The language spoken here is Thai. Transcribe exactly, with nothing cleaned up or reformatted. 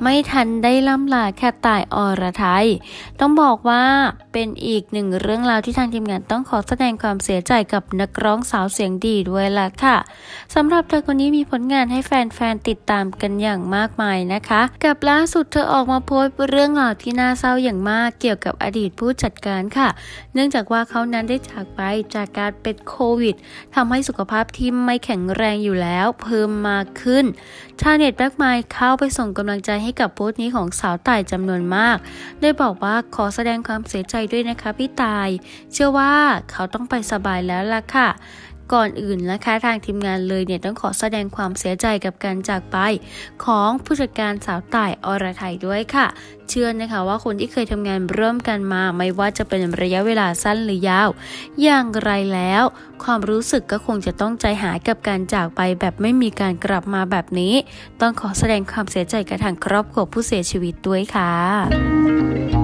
ไม่ทันได้ล่ำลาค่ะต่ายอรไทยต้องบอกว่าเป็นอีกหนึ่งเรื่องราวที่ทางทีมงานต้องขอแสดงความเสียใจกับนักร้องสาวเสียงดีด้วยล่ะค่ะสำหรับเธอคนนี้มีผลงานให้แฟนๆติดตามกันอย่างมากมายนะคะกับล่าสุดเธอออกมาโพสต์เรื่องราวที่น่าเศร้าอย่างมากเกี่ยวกับอดีตผู้จัดการค่ะเนื่องจากว่าเขานั้นได้จากไปจากการเป็นโควิดทำให้สุขภาพที่ไม่แข็งแรงอยู่แล้วเพิ่มมากขึ้นชาวเน็ตมากมายเข้าไปส่งกำลังใจให้กับโพสต์นี้ของสาวต่ายจำนวนมากโดยบอกว่าขอแสดงความเสียใจด้วยนะคะพี่ต่ายเชื่อว่าเขาต้องไปสบายแล้วล่ะค่ะก่อนอื่นนะคะทางทีมงานเลยเนี่ยต้องขอแสดงความเสียใจกับการจากไปของผู้จัดการสาวต่ายอรไทยด้วยค่ะเชื่อนะคะว่าคนที่เคยทำงานร่วมกันมาไม่ว่าจะเป็นระยะเวลาสั้นหรือยาวอย่างไรแล้วความรู้สึกก็คงจะต้องใจหายกับการจากไปแบบไม่มีการกลับมาแบบนี้ต้องขอแสดงความเสียใจกับทางครอบครัวผู้เสียชีวิตด้วยค่ะ